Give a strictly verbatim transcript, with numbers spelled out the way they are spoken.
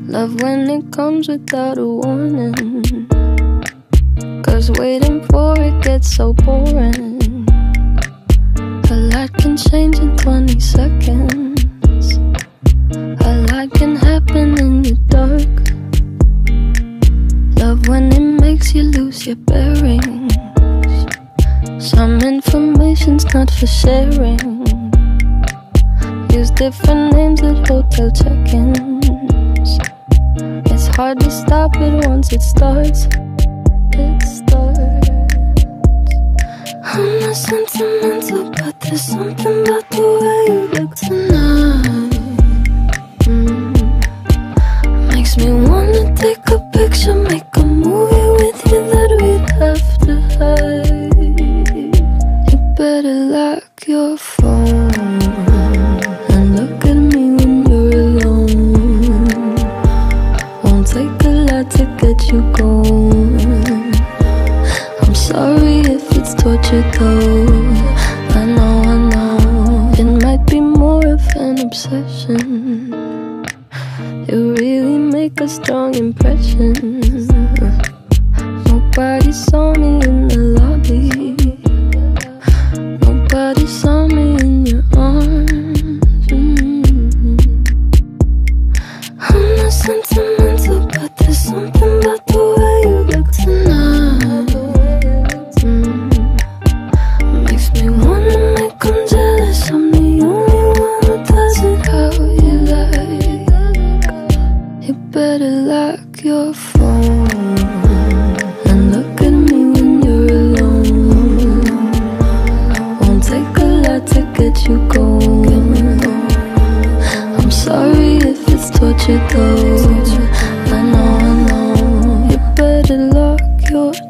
Love when it comes without a warning, 'cause waiting for it gets so boring. A lot can change in twenty seconds. A lot can happen in the dark. Love when it makes you lose your bearings. Some information's not for sharing. Use different names at hotel check-ins. It's hard to stop it once it starts. It starts. I'm not sentimental, but there's something about the way you look tonight. mm. Makes me wanna take a picture, make a movie with you that we'd have to hide. You better lock your phone and look at me when you're alone. Won't take a lot to get you going. I'm sorry if it's torture though. I know, I know, it might be more of an obsession. You really make a strong impression. Nobody saw me in the lobby. Nobody saw me in your arms. mm. I'm not sentimental, but there's something about the way you look tonight. mm. Makes me wanna make them jealous. I'm the only one who does it how you like. You better lock your phone and look at me when you're alone. Won't take a lot to get you going. I'm sorry if it's torture though. I know, I know. You better lock your